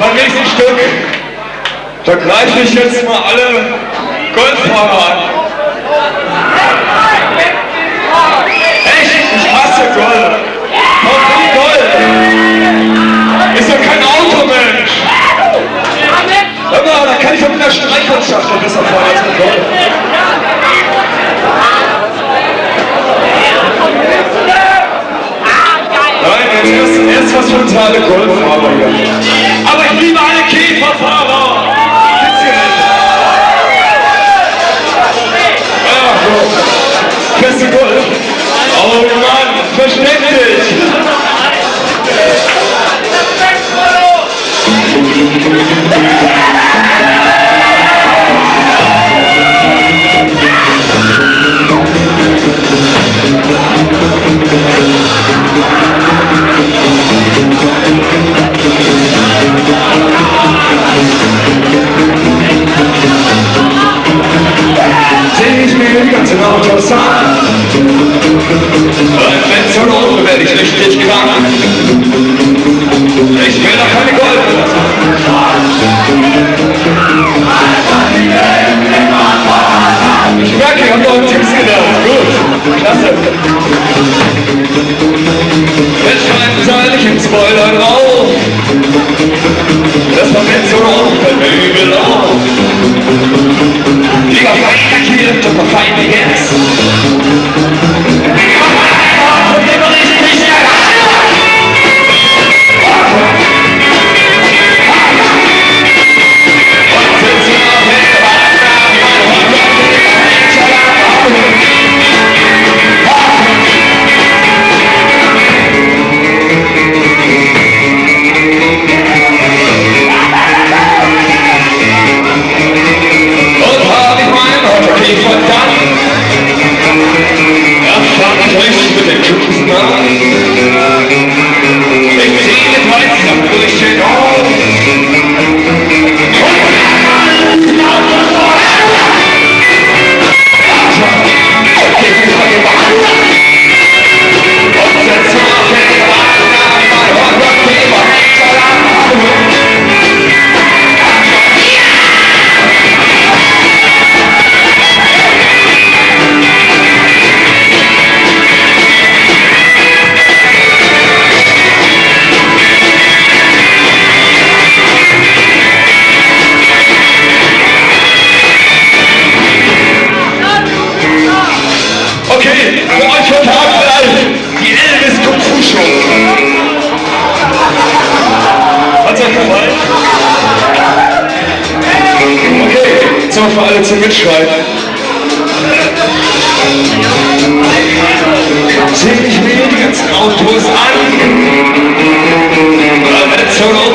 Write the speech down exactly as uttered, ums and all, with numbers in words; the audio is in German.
beim nächsten Stück, da greife ich jetzt mal alle Golffahrer an. Echt? Ich hasse Golf. Warum Golf? Ist doch kein Auto, Mensch. Hör mal, da kann ich doch mit der Streichholzschachtel besser fahren als mit Golf. Nein, jetzt erst, erst was für totale Golffahrer hier. Aber ich liebe alle Käferfahrer. Gibt's hier nicht. Ach so. Beste Golf. Oh Mann, versteck dich. Seh ich mir die ganzen Autos an. Und wenn zur Not werde ich richtig krank. Ich will doch keine Golf. Ich merke, ich habe noch einen Tipps gelernt. Gut, klasse. Jetzt schreiben sie nicht im Spoiler drauf. Das war mit so fällt mir übel auf. Lieber fein lackiert und noch fein wie jetzt. Für alle zum Mitschreiben. Seh ich mir die ganzen Autos an. Wenn es schon